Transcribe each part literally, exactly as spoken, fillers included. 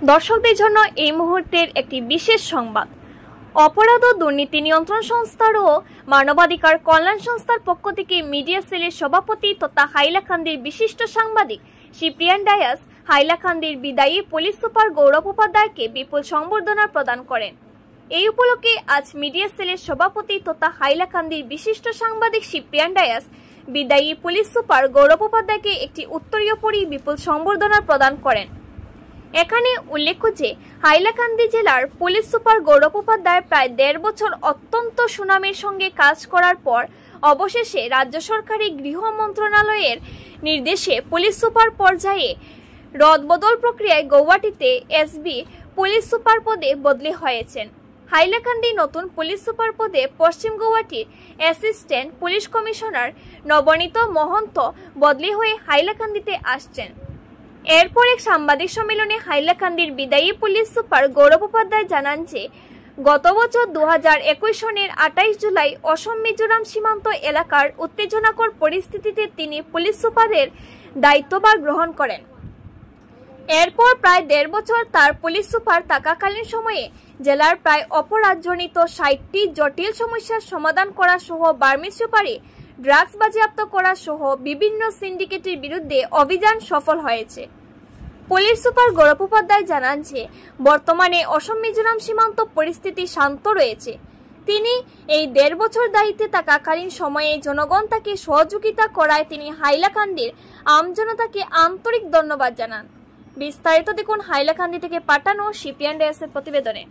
দর্শকদের জন্য এই মুহূর্তের একটি বিশেষ সংবাদ। অপরাধ ও দুর্নীতি নিয়ন্ত্রণ সংস্থার ও মানবাধিকার কল্যাণ সংস্থার পক্ষ থেকে মিডিয়া সেলের সভাপতি তথা হাইলাকান্দির বিশিষ্ট সাংবাদিক সিপ্রিয়ান ডায়াস হাইলাকান্দির বিদায়ী পুলিশ সুপার গৌরব উপাধ্যায়কে বিপুল সংবর্ধনা প্রদান করেন। এই উপলক্ষে আজ মিডিয়া সেলের সভাপতি তথা হাইলাকান্দির বিশিষ্ট সাংবাদিক সিপ্রিয়ান ডায়াস বিদায়ী পুলিশ সুপার গৌরব উপাধ্যায়কে একটি উত্তরীয় পরি বিপুল সংবর্ধনা প্রদান করেন। এখানে উল্লেখ্য যে হাইলাকান্দি জেলার পুলিশ সুপার গৌরব উপাধ্যায় প্রায় দেড় বছর অত্যন্ত সুনামের সঙ্গে কাজ করার পর অবশেষে রাজ্য সরকারি গৃহ মন্ত্রণালয়ের নির্দেশে পুলিশ সুপার পর্যায়ে রদবদল প্রক্রিয়ায় গৌহাটিতে এসবি পুলিশ সুপার পদে বদলি হয়েছেন। হাইলাকান্দি নতুন পুলিশ সুপার পদে পশ্চিম গৌহাটির assistant police commissioner Nabanit Mahanta বদলি হয়ে হাইলাকান্দিতে আসছেন। এরপর এক সাংবাদিক সম্মেলনে হাইলাকান্দির বিদায়ী পুলিশ সুপার গৌরব উপাধ্যায় জানান যে গত বছর দু হাজার একুশ সনের আঠাইশ জুলাই অসম মিজোরাম সীমান্ত এলাকার উত্তেজনাকর পরিস্থিতিতে তিনি পুলিশ সুপারের দায়িত্বভার গ্রহণ করেন। এরপর প্রায় দেড় বছর তার পুলিশ সুপার থাকাকালীন সময়ে জেলার প্রায় অপরাধজনিত ষাটটি জটিল সমস্যার সমাধান করা সহ বার্মিজ সুপারি ড্রাগস বাজেয়াপ্ত করা সহ বিভিন্ন সিন্ডিকেটের বিরুদ্ধে অভিযান সফল হয়েছে। পুলিশ সুপার গৌরব উপাধ্যায় জানান যে বর্তমানে অসম মিজোরাম সীমান্ত পরিস্থিতি শান্ত রয়েছে। তিনি এই দেড় বছর দায়িত্বে থাকাকালীন সময়ে জনগণ তাকে সহযোগিতা করায় তিনি হাইলাকান্দির আমজনতাকে আন্তরিক ধন্যবাদ জানান। বিস্তারিত দেখুন হাইলাকান্দি থেকে পাঠানো সিপিয়ান ডেস্কের প্রতিবেদনে।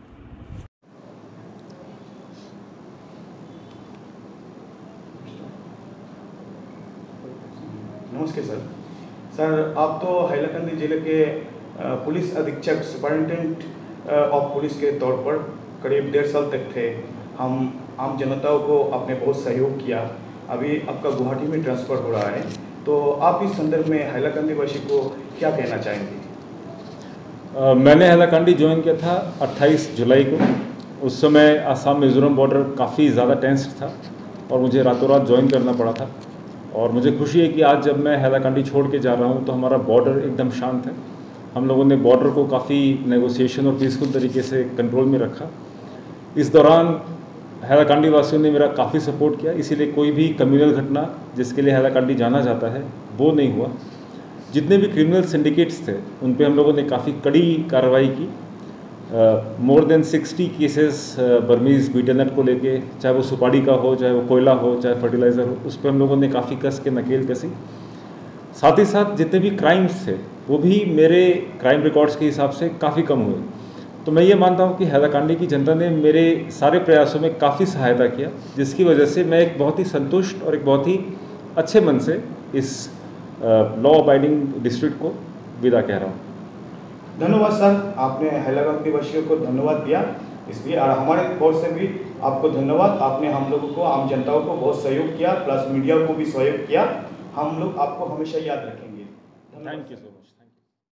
नमस्ते सर। सर आप तो हाइलाकांदी जिले के पुलिस अधीक्षक सुपरिटेंडेंट ऑफ पुलिस के तौर पर करीब डेढ़ साल तक थे। हम आम जनताओं को आपने बहुत सहयोग किया। अभी आपका गुवाहाटी में ट्रांसफ़र हो रहा है, तो आप इस संदर्भ में हाइलाकांदी वासी को क्या कहना चाहेंगे? Uh, मैंने हाइलाकांदी ज्वाइन किया था अट्ठाईस जुलाई को। उस समय आसाम मिजोरम बॉर्डर काफ़ी ज़्यादा टेंस्ड था और मुझे रातों रात ज्वाइन करना पड़ा था। और मुझे खुशी है कि आज जब मैं हाइलाकांदी छोड़ के जा रहा हूँ तो हमारा बॉर्डर एकदम शांत है। हम लोगों ने बॉर्डर को काफ़ी नेगोशिएशन और पीसफुल तरीके से कंट्रोल में रखा। इस दौरान हाइलाकांदी वासियों ने मेरा काफ़ी सपोर्ट किया, इसीलिए कोई भी कम्युनल घटना जिसके लिए हाइलाकांदी जाना जाता है वो नहीं हुआ। जितने भी क्रिमिनल सिंडिकेट्स थे उन पे हम लोगों ने काफ़ी कड़ी कार्रवाई की। More than sixty cases Burmese betelnut को लेके, चाहे वो सुपारी का हो, चाहे वो कोयला हो, चाहे फर्टिलाइज़र हो, उस पर हम लोगों ने काफ़ी कस के नकेल कसी। साथ ही साथ जितने भी क्राइम्स थे वो भी मेरे क्राइम रिकॉर्ड्स के हिसाब से काफ़ी कम हुए। तो मैं ये मानता हूँ कि हाइलाकांदी की जनता ने मेरे सारे प्रयासों में काफ़ी सहायता किया, जिसकी वजह से मैं एक बहुत ही संतुष्ट और एक बहुत ही अच्छे मन से इस लॉ अबाइडिंग डिस्ट्रिक्ट को विदा कह रहा हूँ। धन्यवाद सर, आपने हाइलाकांदी वासियों को धन्यवाद दिया, इसलिए और हमारे ओर से भी आपको धन्यवाद। आपने हम लोगों को, आम जनताओं को बहुत सहयोग किया, प्लस मीडिया को भी सहयोग किया। हम लोग आपको हमेशा याद रखेंगे। Thank you so much.